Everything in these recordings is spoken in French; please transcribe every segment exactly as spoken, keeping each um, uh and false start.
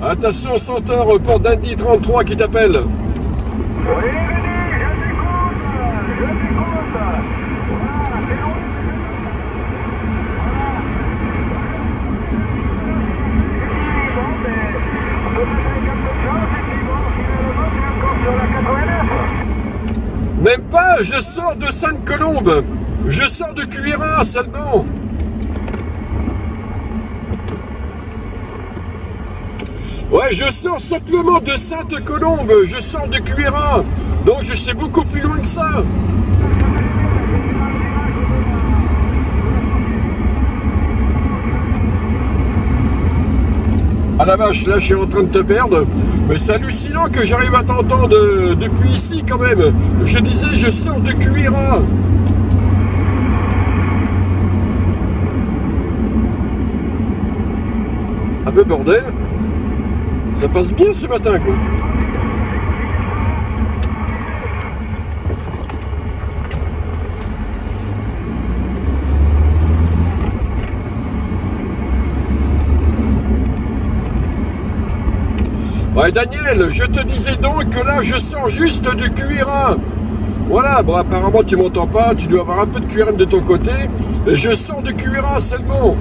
Attention, Centaure, porte d'Indy trente-trois qui t'appelle. Oui, Vinny, je t'écoute, je t'écoute. Voilà, c'est long. Voilà. Bon, mais on peut faire avec un peu de chance et puis bon, finalement, tu es encore sur la quatre-vingt-neuf. Même pas, je sors de Sainte-Colombe. Je sors de Cuiras seulement. Ouais, je sors simplement de Sainte-Colombe. Je sors de Cuiras. Donc je suis beaucoup plus loin que ça. Ah la vache, là je suis en train de te perdre. Mais c'est hallucinant que j'arrive à t'entendre depuis ici quand même. Je disais, je sors de Cuiras. Un peu bordel. Ça passe bien ce matin, quoi. Ouais, Daniel, je te disais donc que là, je sors juste de Cuiras. Voilà, bon, apparemment, tu m'entends pas. Tu dois avoir un peu de Q R M de ton côté. Et je sors de Cuiras seulement.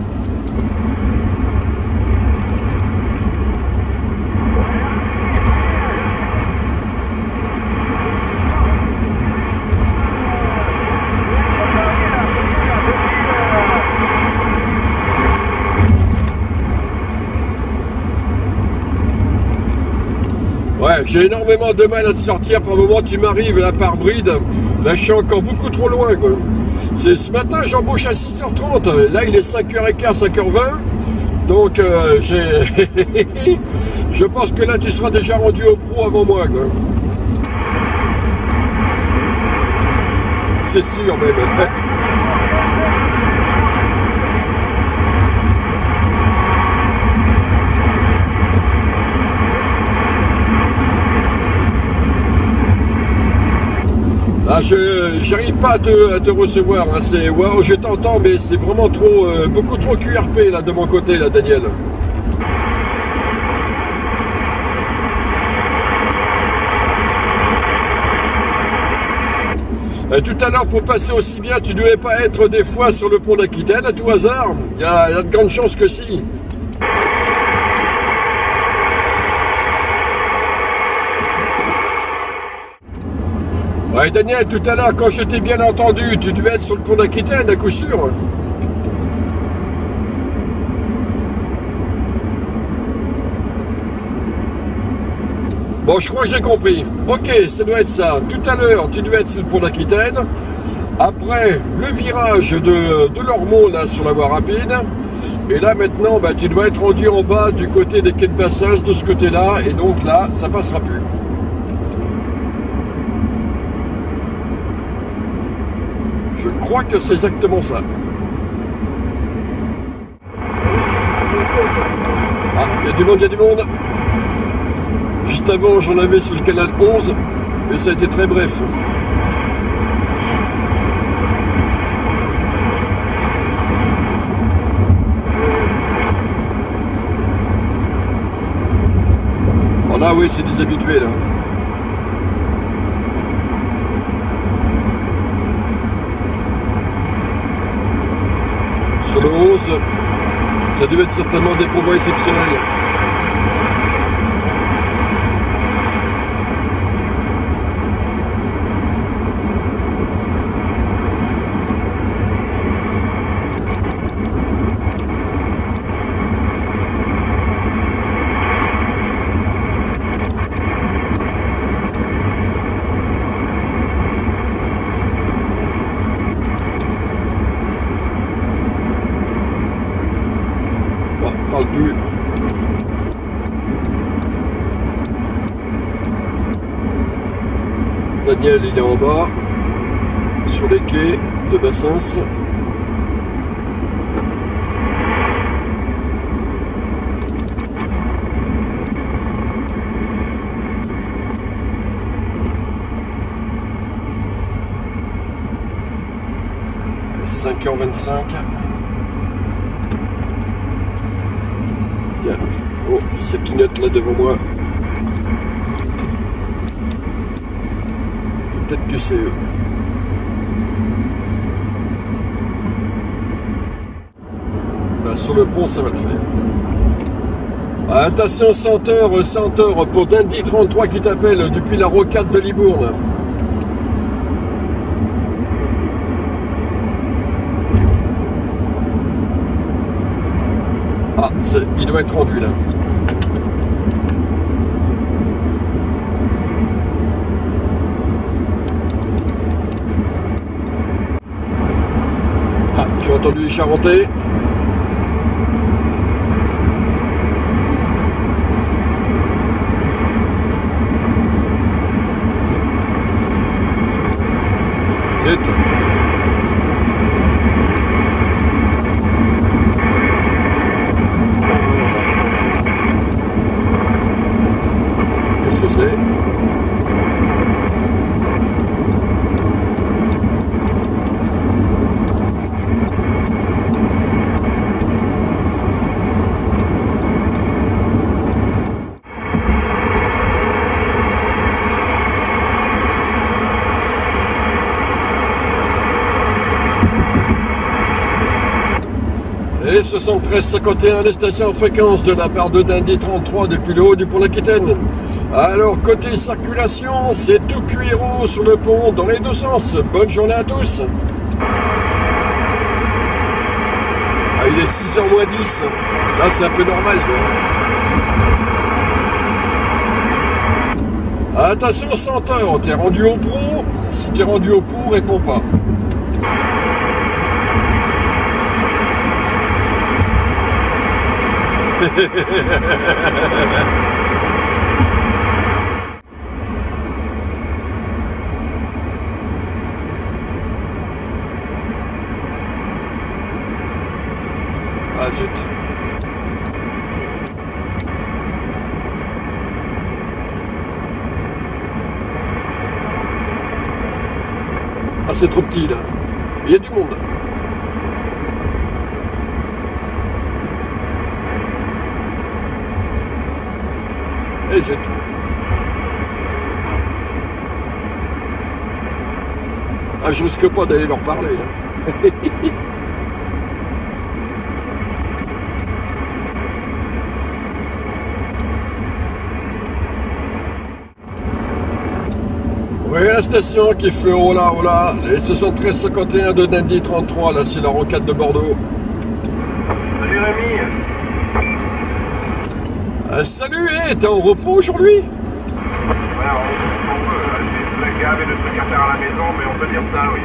Ouais, j'ai énormément de mal à te sortir. Par moment, tu m'arrives là par bride. Là, je suis encore beaucoup trop loin, quoi. C'est ce matin, j'embauche à six heures trente. Là, il est cinq heures quinze, cinq heures vingt. Donc, euh, j'ai... je pense que là, tu seras déjà rendu au pro avant moi, quoi. C'est sûr, même. Ah, je j'arrive pas à te, à te recevoir, hein. C'est wow, je t'entends, mais c'est vraiment trop, euh, beaucoup trop Q R P là de mon côté, là, Daniel. Et tout à l'heure, pour passer aussi bien, tu devais pas être des fois sur le pont d'Aquitaine à tout hasard. Il y a, y a de grandes chances que si. Ouais, Daniel, tout à l'heure, quand je t'ai bien entendu, tu devais être sur le pont d'Aquitaine, à coup sûr. Bon, je crois que j'ai compris. Ok, ça doit être ça. Tout à l'heure, tu devais être sur le pont d'Aquitaine. Après, le virage de, de Lormont, là, sur la voie rapide. Et là, maintenant, bah, tu dois être rendu en bas du côté des quais de Bassins, de ce côté-là. Et donc là, ça passera plus. Je crois que c'est exactement ça. Ah, il y a du monde, il y a du monde. Juste avant, j'en avais sur le canal onze, mais ça a été très bref. Bon là, oui, c'est des habitués, là. Sur le onze, ça devait être certainement des convois exceptionnels. Parle plus. Daniel, il est en bas, sur les quais de Bassins. cinq heures vingt-cinq. Tiens, Oh, ça clignote là devant moi. Peut-être que c'est eux. Là, sur le pont, ça va le faire. Attention, senteur, senteur pour Dandy trente-trois qui t'appelle depuis la rocade de Libourne. Ah, il doit être rendu là. Ah, j'ai entendu les Charentais. Zut. Qu'est-ce que c'est? Et soixante-treize cinquante et un, les stations en fréquence de la part de Dandy trente-trois depuis le haut du pont d'Aquitaine. Alors, côté circulation, c'est tout cuiro sur le pont dans les deux sens. Bonne journée à tous. Ah, il est six heures moins dix. Là, c'est un peu normal. Quoi. Attention, senteur, t'es rendu au pont. Si t'es rendu au pont, réponds pas. Ah zut. Ah c'est trop petit là. Il y a du monde. Et zut. Ah, je risque pas d'aller leur parler là. Oui, la station qui fait oh là, oh là, les soixante-treize cinquante et un de Dandy trente-trois, là c'est la rocade de Bordeaux. Salut Rémi. Ah, salut, hey, t'es en repos aujourd'hui? Voilà, on, on peut, j'ai de la gamme et de trucs à faire à la maison, mais on peut dire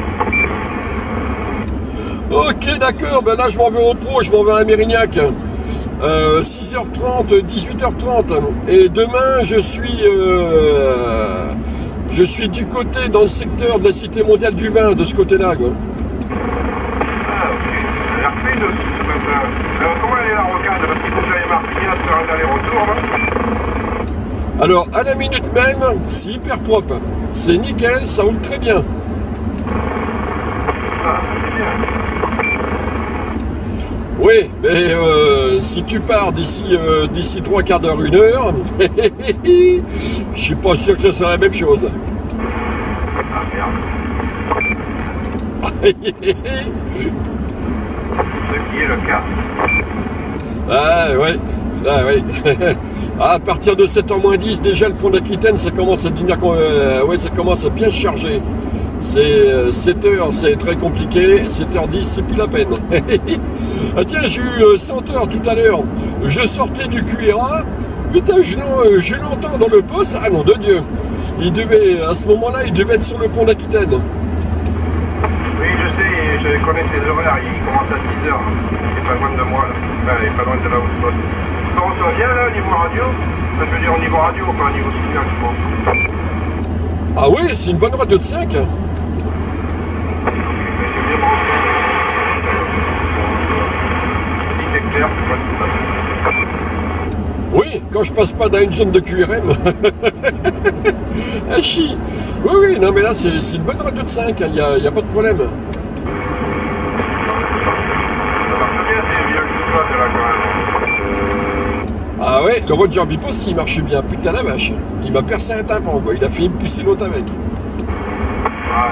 ça, oui. Ok, d'accord, ben là je m'en vais au repos, je m'en vais à Mérignac. Euh, six heures trente, dix-huit heures trente. Et demain, je suis, euh, je suis du côté, dans le secteur de la Cité mondiale du vin, de ce côté-là, quoi. Ah, ok. Ça a l'air fluide aussi, ce matin. Alors, comment elle est la rocade? Parce qu'il faut que j'aille Martignac sur un aller-retour, là. Alors, à la minute même, c'est hyper propre. C'est nickel, ça roule très bien. Ah, c'est bien. Oui, mais euh, si tu pars d'ici euh, d'ici trois quarts d'heure, une heure, je suis pas sûr que ce soit la même chose. Ah, merde. Ce qui est le cas. Ah, ouais, ah, ouais. À partir de sept heures moins dix, déjà le pont d'Aquitaine, ça commence à devenir, euh, ouais, ça commence à bien se charger. C'est euh, sept heures, c'est très compliqué. sept heures dix, c'est plus la peine. Ah tiens, j'ai eu euh, cent heures tout à l'heure. Je sortais du Q R A. Putain, je, euh, je l'entends dans le poste. Ah non, de Dieu. Il devait, à ce moment-là, il devait être sur le pont d'Aquitaine. Oui, je sais, je connais ses horaires. Il commence à six heures. Il est pas loin de moi, là. Enfin, il est pas loin de là où je bosse. Comment ça vient, là, au niveau radio? Enfin, je veux dire, au niveau radio, pas au niveau signal, je pense. Ah oui, c'est une bonne radio de cinq. Oui, quand je passe pas dans une zone de Q R M. Ah chi. Oui, oui, non mais là c'est une bonne radio de cinq, il n'y a, y a pas de problème. Ça marche bien, c'est bien que tu sois de là quand même. Ah ouais, le Roger Bip aussi, il marche bien. Putain la vache. Il m'a percé un tympan, quoi. Il a fait me pousser l'autre avec. Ah,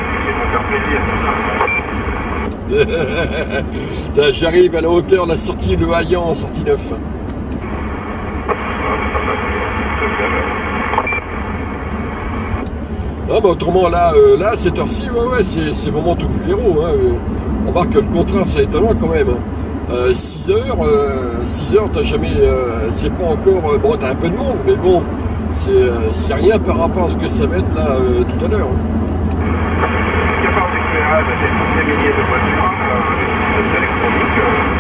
c'est pour faire plaisir. J'arrive à la hauteur de la sortie Le Haillan en sortie neuf. Non, mais autrement, là, euh, là cette heure-ci, ouais, ouais, c'est vraiment tout héros. Hein. On remarque que le contraire, ça est étonnant quand même. Euh, six heures, euh, six heures, t'as jamais. Euh, c'est pas encore. Euh, bon, t'as un peu de monde, mais bon, c'est euh, rien par rapport à ce que ça va être là euh, tout à l'heure. Il y a pas d'éclairage, c'est des milliers de voitures, les systèmes électroniques.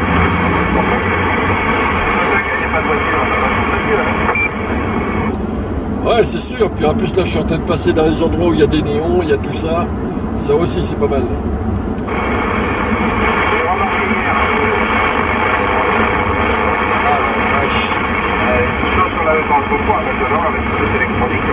C'est vrai qu'il n'y a pas de voiture, ça va tout mieux. Ouais, c'est sûr. Puis en plus, là, je suis en train de passer dans les endroits où il y a des néons, il y a tout ça. Ça aussi, c'est pas mal. Ah la vache. Tout ça sur la banque au poids, maintenant, avec toutes les électroniques,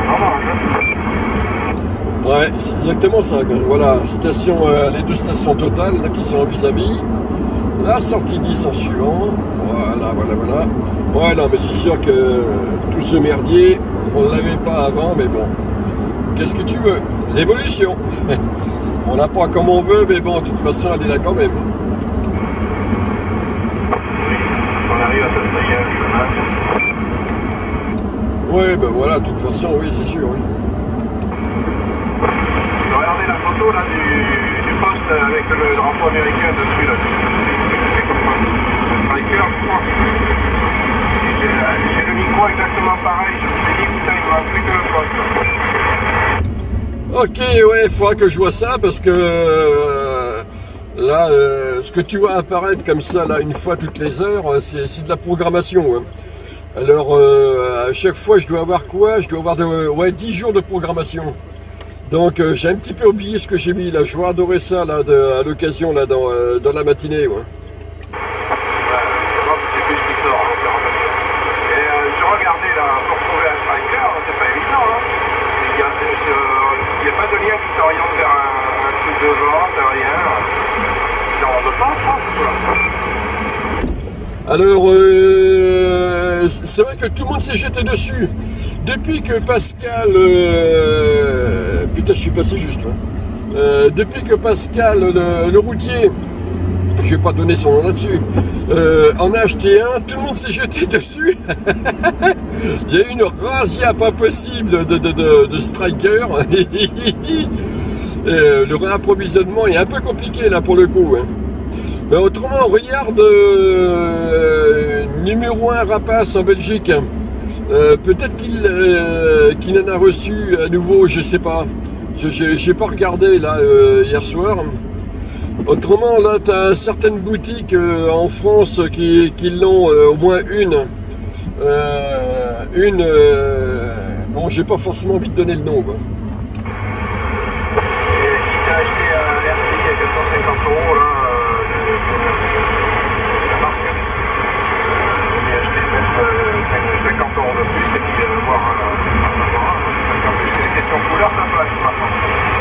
on en manque. Ouais, c'est exactement ça. Voilà, station, euh, les deux stations totales là, qui sont vis-à-vis. La sortie dix en suivant. Voilà, voilà, voilà. Ouais, non, mais c'est sûr que euh, tout ce merdier, on ne l'avait pas avant, mais bon. Qu'est-ce que tu veux? L'évolution. On n'a pas comme on veut, mais bon, de toute façon, elle est là quand même. Oui, on arrive à se payer un chômage. Ouais, ben voilà, de toute façon, oui, c'est sûr. Oui. Regardez la photo là, du, du poste avec le drapeau américain dessus. Là. C'est comme ça. Striker, je crois. J'ai le micro exactement pareil. Je me suis dit, putain, il ne me plus que le poste. Ok, ouais, il faudra que je vois ça parce que euh, là, euh, ce que tu vois apparaître comme ça, là, une fois toutes les heures, c'est de la programmation. Hein. Alors, euh, à chaque fois, je dois avoir quoi? Je dois avoir de, ouais, dix jours de programmation. Donc, euh, j'ai un petit peu oublié ce que j'ai mis là. Je vais adorer ça là, de, à l'occasion là dans, euh, dans la matinée. Ouais. Il n'y a pas de lien qui s'oriente vers un, un truc de vente, rien. On ne pense pas, alors, euh, c'est vrai que tout le monde s'est jeté dessus. Depuis que Pascal... Euh, putain, je suis passé juste. Hein. Euh, depuis que Pascal, le, le routier, je vais pas donner son nom là-dessus, euh, en a acheté un, tout le monde s'est jeté dessus. Il y a eu une razzia pas possible de, de, de, de Striker. euh, le réapprovisionnement est un peu compliqué là pour le coup. Hein. Mais autrement, regarde euh, numéro un Rapace en Belgique. Euh, Peut-être qu'il euh, qu'il en a reçu à nouveau, je sais pas. Je n'ai pas regardé là euh, hier soir. Autrement, là, tu as certaines boutiques euh, en France qui, qui l'ont euh, au moins une. Euh, une. Euh, bon, j'ai pas forcément envie de donner le nom. Quoi. Et si tu as acheté un R C I à quatre cent cinquante euros, là, euh, la marque, j'ai acheté peut-être cinquante euros de plus et puis euh, voir un. C'est des questions de couleur, ça passe maintenant.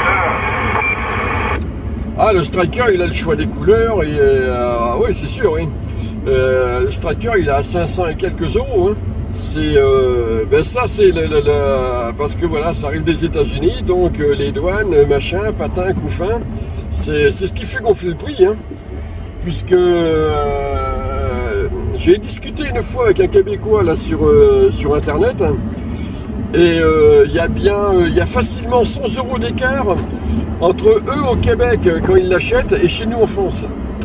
Ah, le Striker, il a le choix des couleurs. Et euh, oui, c'est sûr, oui. Euh, le Striker, il est à cinq cents et quelques euros. Hein. C'est euh, ben ça, c'est parce que voilà, ça arrive des États-Unis, donc euh, les douanes, machin, patins, couffins, c'est ce qui fait gonfler le prix. Hein. Puisque euh, j'ai discuté une fois avec un Québécois là sur euh, sur Internet. Hein, et il euh, y a bien, il euh, y a facilement cent euros d'écart entre eux au Québec quand ils l'achètent et chez nous en France.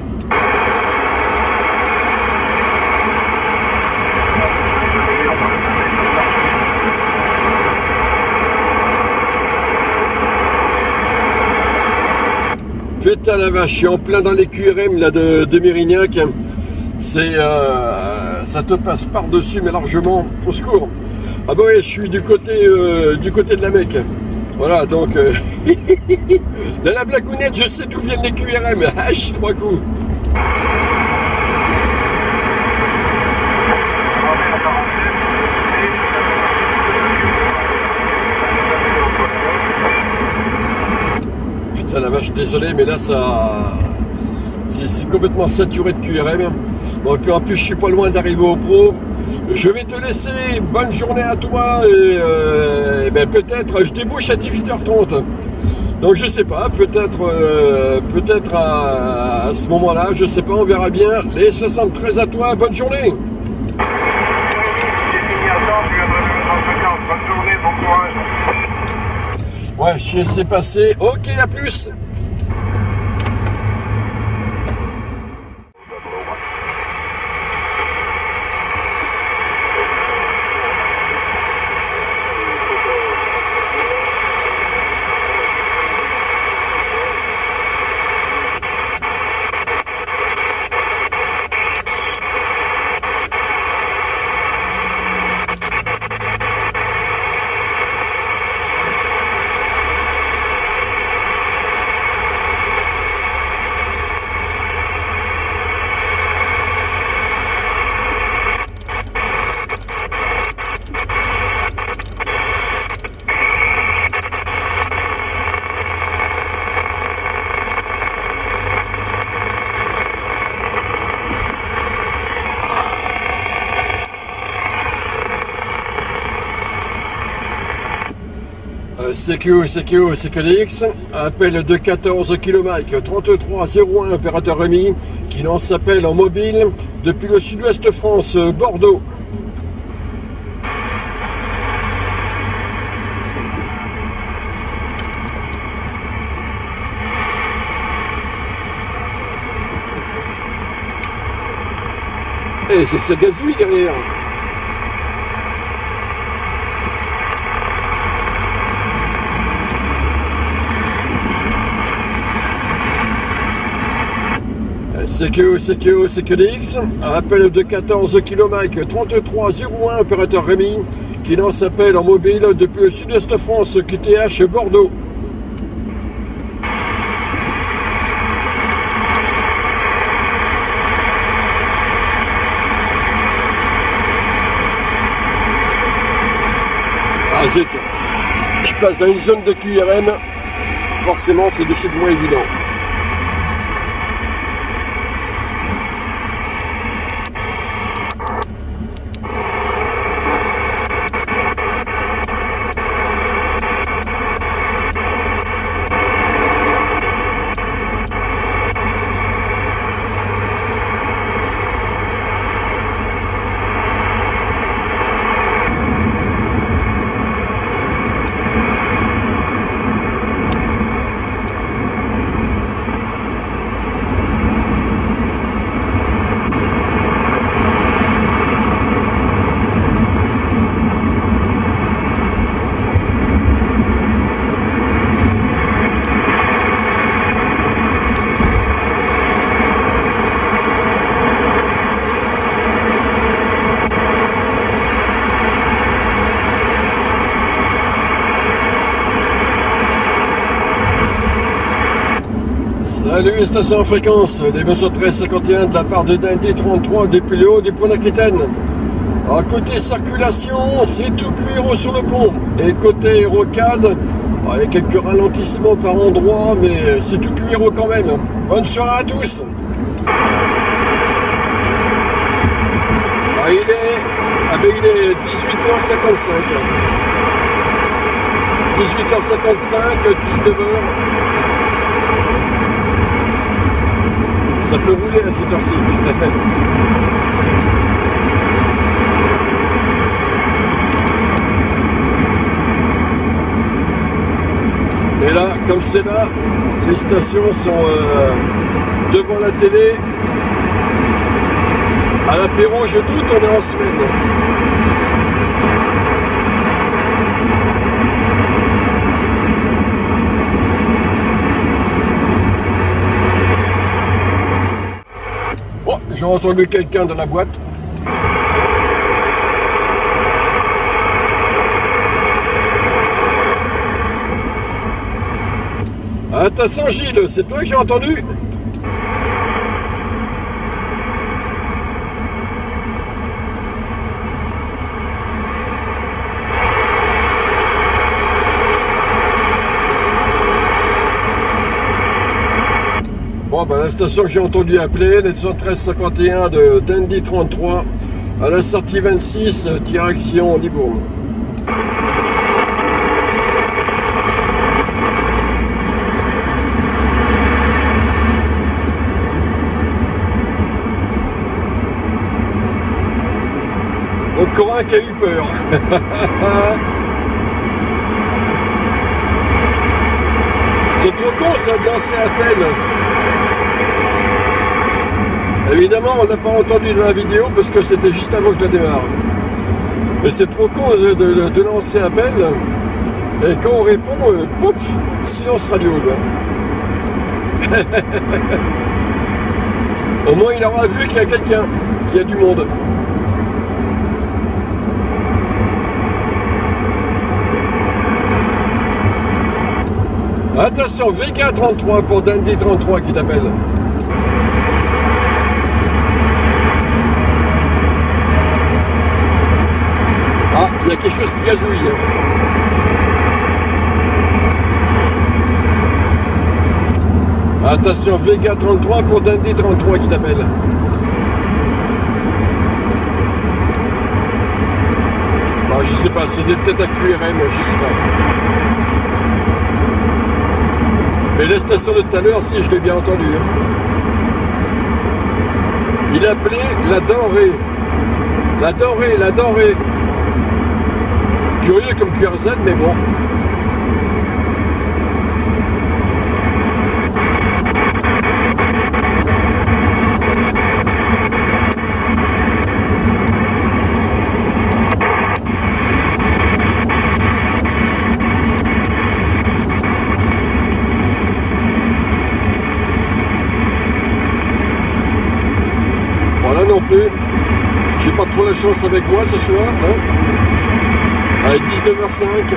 Putain la vache, je suis en plein dans les Q R M là de, de Mérignac. C'est, euh, ça te passe par-dessus mais largement. Au secours. Ah bah oui, je suis du côté, euh, du côté de la Mecque. Voilà, donc, euh, de la blagounette, je sais d'où viennent les Q R M. Hache, trois coups. Putain la vache, désolé, mais là, ça... c'est complètement saturé de Q R M. Bon, et puis en plus, je suis pas loin d'arriver au pro. Je vais te laisser, bonne journée à toi, et, euh, et ben peut-être, je débouche à dix-huit heures trente. Donc je sais pas, peut-être euh, peut-être à, à ce moment-là, je sais pas, on verra bien. Les soixante-treize à toi, bonne journée. Bonne journée, bon courage. Ouais, je sais passer. Ok, à plus. C Q, C Q, C Q D X, appel de quatorze kilomètres, trente-trois zéro un, opérateur Rémi, qui lance appel en mobile depuis le sud-ouest France, Bordeaux. Et c'est que ça gazouille derrière. C Q, C Q, C Q D X, appel de quatorze kilomètres, trente-trois zéro un, opérateur Rémi, qui lance appel en mobile depuis le sud-est France, Q T H, Bordeaux. Ah zut, je passe dans une zone de Q R M, forcément c'est de suite moins évident. Salut, station en fréquence, des deux cent treize cinquante et un de la part de D trente-trois depuis le haut du pont d'Aquitaine. À côté circulation, c'est tout cuiro sur le pont. Et côté rocade, il y a quelques ralentissements par endroit, mais c'est tout cuiro quand même. Bonne soirée à tous. Ah, il est, ah ben il est dix-huit heures cinquante-cinq. dix-huit heures cinquante-cinq, dix-neuf heures. Ça peut rouler à cette heure-ci. Et là, comme c'est là, les stations sont euh, devant la télé. À l'apéro, je doute, on est en semaine. Oh, j'ai entendu quelqu'un dans la boîte. Attention Gilles, c'est toi que j'ai entendu? Bon, ben, la station que j'ai entendu appeler, les cent treize cinquante et un de Dandy trente-trois, à la sortie vingt-six, direction Libourne. Encore un qui a eu peur. C'est trop con ça de lancer appel. Évidemment, on n'a pas entendu dans la vidéo parce que c'était juste avant que je la démarre. Mais c'est trop con de, de, de lancer appel. Et quand on répond, euh, pouf, silence radio. Au moins, il aura vu qu'il y a quelqu'un, qu'il y a du monde. Attention, Vega trente-trois pour Dandy trente-trois qui t'appelle. Ah, il y a quelque chose qui gazouille. Attention, Vega trente-trois pour Dandy trente-trois qui t'appelle. Bah, je sais pas, c'était peut-être un Q R M, je sais pas. Mais la station de tout à l'heure, si, je l'ai bien entendu. Hein. Il appelait la denrée. La denrée, la denrée. Curieux comme Q R Z, mais bon. Non plus, j'ai pas trop la chance avec moi ce soir. Hein. Allez, dix-neuf heures cinq.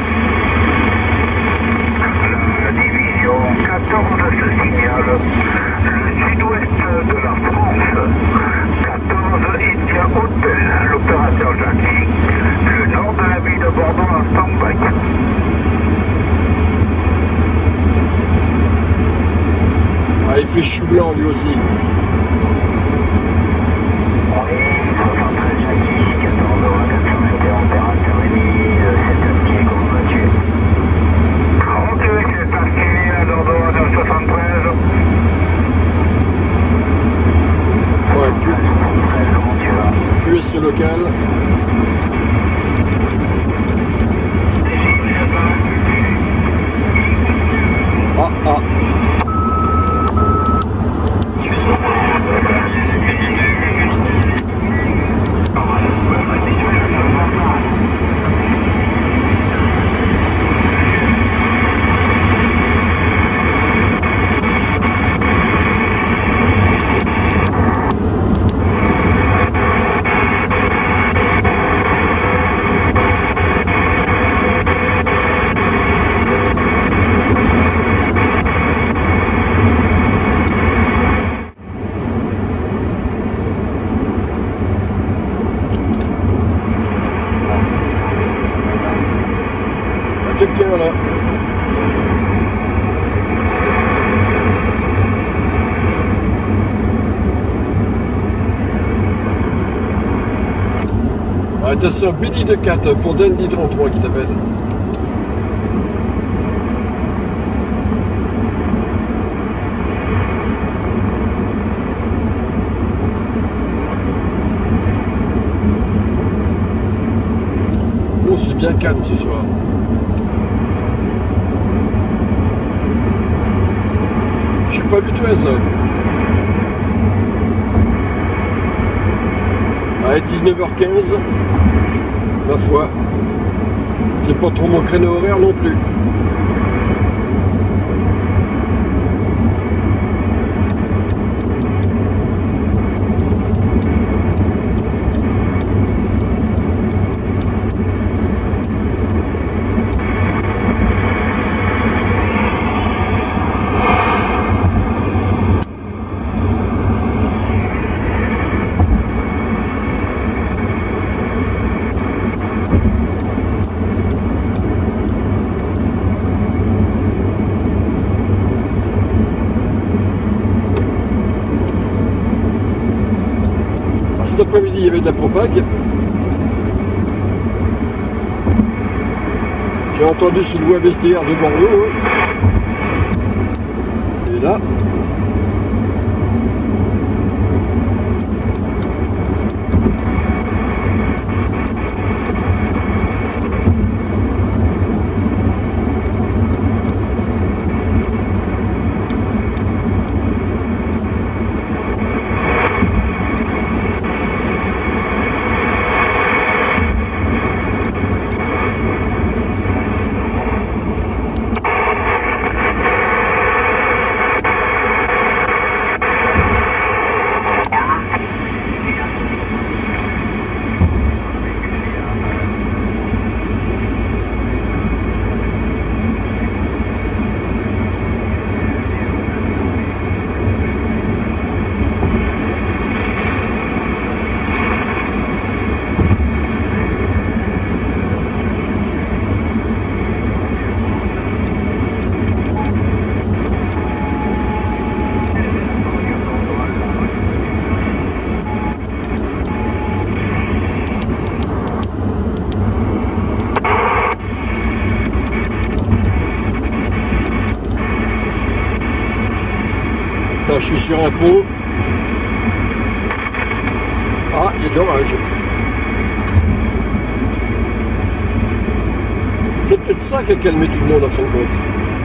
La division quatorze se signale le sud-ouest de la France. quatorze India Hotel, l'opérateur Jackie. Le nord de la ville de Bordeaux en stand-by. Ah, il fait chou blanc lui aussi. Q S local. Ah ah. Quelqu'un là. Attention, Billy de quatre pour Dandy trente-trois qui t'appelle. Bon, c'est bien calme ce soir. Je suis pas habitué à ça. Allez, dix-neuf heures quinze. Ma foi, c'est pas trop mon créneau horaire non plus. y avait de la propague. J'ai entendu sur le voie vestiaire de Bordeaux. Hein. Et là. Là, je suis sur un pont. Ah, il y a de l'orage. C'est peut-être ça qui a calmé tout le monde en fin de compte.